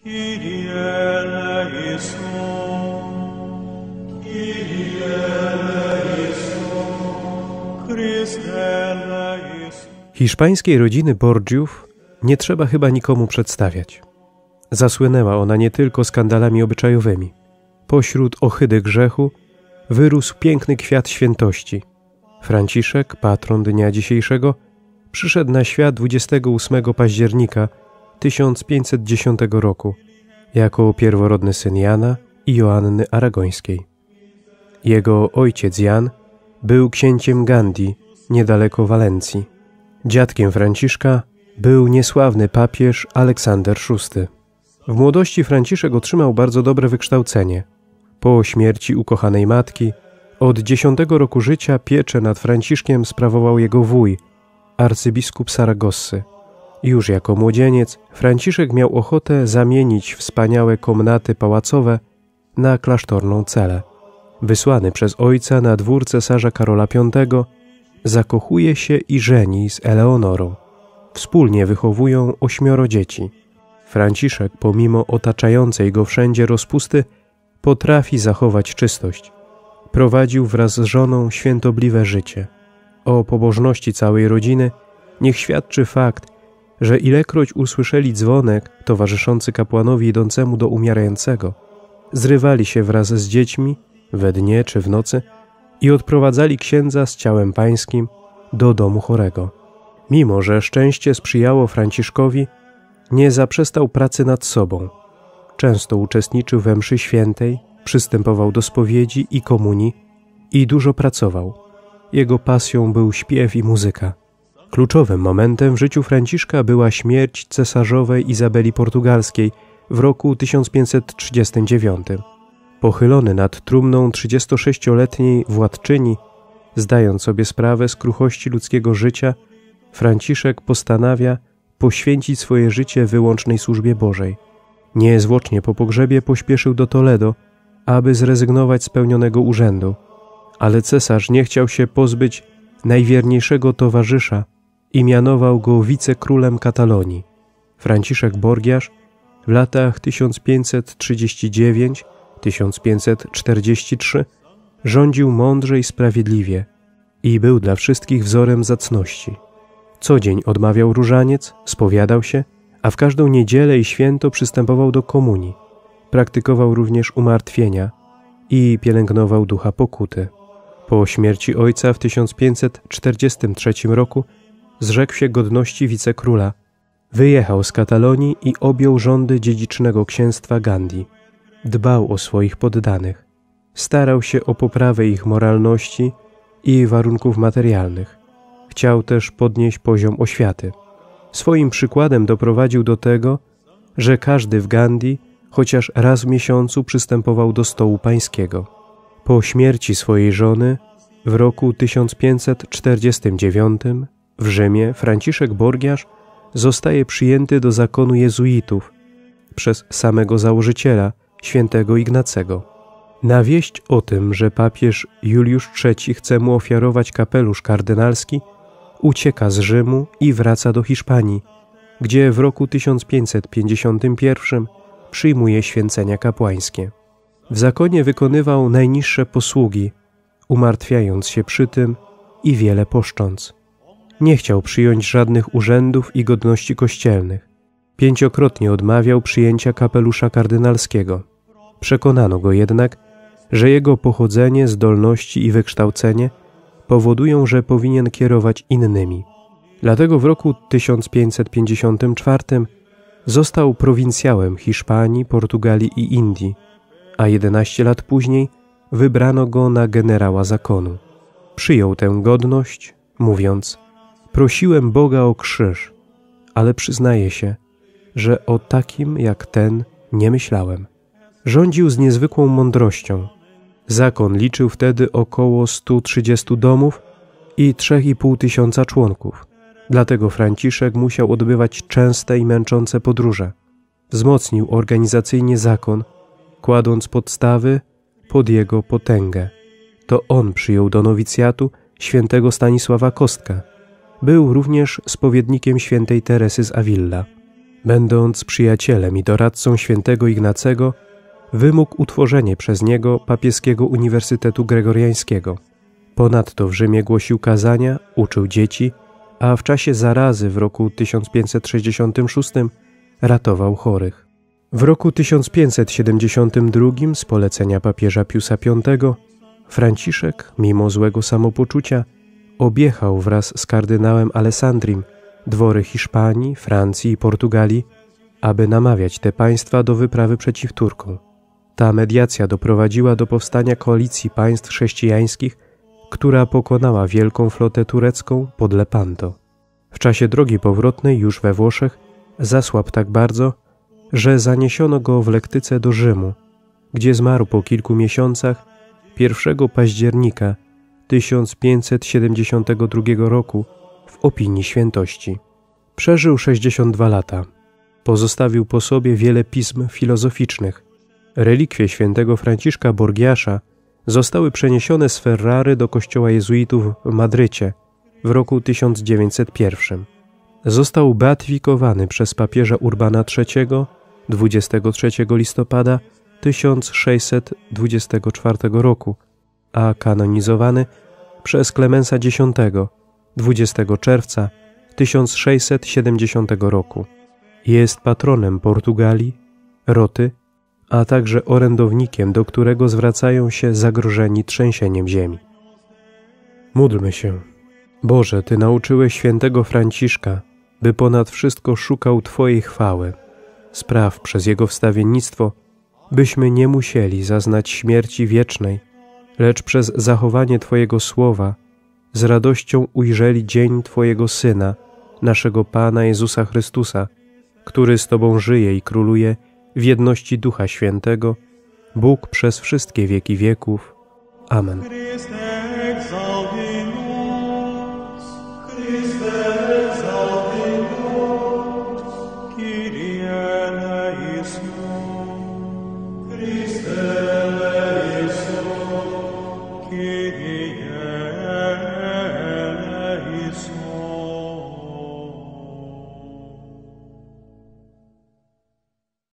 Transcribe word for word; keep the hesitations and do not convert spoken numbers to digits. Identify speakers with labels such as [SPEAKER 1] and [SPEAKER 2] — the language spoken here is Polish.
[SPEAKER 1] Kyrie eleison, Kyrie eleison, Chryste eleison.
[SPEAKER 2] Hiszpańskiej rodziny Borgiów nie trzeba chyba nikomu przedstawiać. Zasłynęła ona nie tylko skandalami obyczajowymi. Pośród ohydy grzechu wyrósł piękny kwiat świętości. Franciszek, patron dnia dzisiejszego, przyszedł na świat dwudziestego ósmego października tysiąc pięćset dziesiątego roku jako pierworodny syn Jana i Joanny Aragońskiej. Jego ojciec Jan był księciem Gandhi, niedaleko Walencji. Dziadkiem Franciszka był niesławny papież Aleksander szósty. W młodości Franciszek otrzymał bardzo dobre wykształcenie. Po śmierci ukochanej matki od dziesiątego roku życia pieczę nad Franciszkiem sprawował jego wuj, arcybiskup Saragossy. Już jako młodzieniec Franciszek miał ochotę zamienić wspaniałe komnaty pałacowe na klasztorną celę. Wysłany przez ojca na dwór cesarza Karola piątego, zakochuje się i żeni z Eleonorą. Wspólnie wychowują ośmioro dzieci. Franciszek, pomimo otaczającej go wszędzie rozpusty, potrafi zachować czystość. Prowadził wraz z żoną świętobliwe życie. O pobożności całej rodziny niech świadczy fakt, że ilekroć usłyszeli dzwonek towarzyszący kapłanowi idącemu do umierającego, zrywali się wraz z dziećmi, we dnie czy w nocy, i odprowadzali księdza z ciałem pańskim do domu chorego. Mimo że szczęście sprzyjało Franciszkowi, nie zaprzestał pracy nad sobą. Często uczestniczył we mszy świętej, przystępował do spowiedzi i komunii i dużo pracował. Jego pasją był śpiew i muzyka. Kluczowym momentem w życiu Franciszka była śmierć cesarzowej Izabeli Portugalskiej w roku tysiąc pięćset trzydziestym dziewiątym. Pochylony nad trumną trzydziestosześcioletniej władczyni, zdając sobie sprawę z kruchości ludzkiego życia, Franciszek postanawia poświęcić swoje życie wyłącznej służbie Bożej. Niezwłocznie po pogrzebie pośpieszył do Toledo, aby zrezygnować z pełnionego urzędu, ale cesarz nie chciał się pozbyć najwierniejszego towarzysza i mianował go wicekrólem Katalonii. Franciszek Borgiarz w latach tysiąc pięćset trzydziestym dziewiątym do tysiąc pięćset czterdziestego trzeciego rządził mądrze i sprawiedliwie i był dla wszystkich wzorem zacności. Co dzień odmawiał różaniec, spowiadał się, a w każdą niedzielę i święto przystępował do komunii. Praktykował również umartwienia i pielęgnował ducha pokuty. Po śmierci ojca w tysiąc pięćset czterdziestym trzecim roku zrzekł się godności wicekróla, wyjechał z Katalonii i objął rządy dziedzicznego księstwa Gandhi. Dbał o swoich poddanych, starał się o poprawę ich moralności i warunków materialnych. Chciał też podnieść poziom oświaty. Swoim przykładem doprowadził do tego, że każdy w Gandhi chociaż raz w miesiącu przystępował do stołu pańskiego. Po śmierci swojej żony w roku tysiąc pięćset czterdziestym dziewiątym w Rzymie Franciszek Borgiarz zostaje przyjęty do zakonu jezuitów przez samego założyciela, świętego Ignacego. Na wieść o tym, że papież Juliusz trzeci chce mu ofiarować kapelusz kardynalski, ucieka z Rzymu i wraca do Hiszpanii, gdzie w roku tysiąc pięćset pięćdziesiątym pierwszym przyjmuje święcenia kapłańskie. W zakonie wykonywał najniższe posługi, umartwiając się przy tym i wiele poszcząc. Nie chciał przyjąć żadnych urzędów i godności kościelnych. Pięciokrotnie odmawiał przyjęcia kapelusza kardynalskiego. Przekonano go jednak, że jego pochodzenie, zdolności i wykształcenie powodują, że powinien kierować innymi. Dlatego w roku tysiąc pięćset pięćdziesiątym czwartym został prowincjałem Hiszpanii, Portugalii i Indii, a jedenaście lat później wybrano go na generała zakonu. Przyjął tę godność, mówiąc: prosiłem Boga o krzyż, ale przyznaję się, że o takim jak ten nie myślałem. Rządził z niezwykłą mądrością. Zakon liczył wtedy około stu trzydziestu domów i trzech i pół tysiąca członków. Dlatego Franciszek musiał odbywać częste i męczące podróże. Wzmocnił organizacyjnie zakon, kładąc podstawy pod jego potęgę. To on przyjął do nowicjatu świętego Stanisława Kostka. Był również spowiednikiem świętej Teresy z Avila. Będąc przyjacielem i doradcą świętego Ignacego, wymógł utworzenie przez niego papieskiego Uniwersytetu Gregoriańskiego. Ponadto w Rzymie głosił kazania, uczył dzieci, a w czasie zarazy w roku tysiąc pięćset sześćdziesiątym szóstym ratował chorych. W roku tysiąc pięćset siedemdziesiątym drugim z polecenia papieża Piusa piątego Franciszek, mimo złego samopoczucia, objechał wraz z kardynałem Alessandrim dwory Hiszpanii, Francji i Portugalii, aby namawiać te państwa do wyprawy przeciw Turkom. Ta mediacja doprowadziła do powstania koalicji państw chrześcijańskich, która pokonała wielką flotę turecką pod Lepanto. W czasie drogi powrotnej już we Włoszech zasłabł tak bardzo, że zaniesiono go w lektyce do Rzymu, gdzie zmarł po kilku miesiącach pierwszego października tysiąc pięćset siedemdziesiątego drugiego roku w opinii świętości. Przeżył sześćdziesiąt dwa lata. Pozostawił po sobie wiele pism filozoficznych. Relikwie świętego Franciszka Borgiasza zostały przeniesione z Ferrary do kościoła jezuitów w Madrycie w roku tysiąc dziewięćset pierwszym. Został beatyfikowany przez papieża Urbana trzeciego dwudziestego trzeciego listopada tysiąc sześćset dwudziestego czwartego roku, a kanonizowany przez Klemensa X dwudziestego czerwca tysiąc sześćset siedemdziesiątego roku. Jest patronem Portugalii, Roty, a także orędownikiem, do którego zwracają się zagrożeni trzęsieniem ziemi. Módlmy się. Boże, Ty nauczyłeś świętego Franciszka, by ponad wszystko szukał Twojej chwały. Spraw przez jego wstawiennictwo, byśmy nie musieli zaznać śmierci wiecznej, lecz przez zachowanie Twojego słowa z radością ujrzeli dzień Twojego Syna, naszego Pana Jezusa Chrystusa, który z Tobą żyje i króluje w jedności Ducha Świętego, Bóg przez wszystkie wieki wieków. Amen.
[SPEAKER 1] Christe exaudi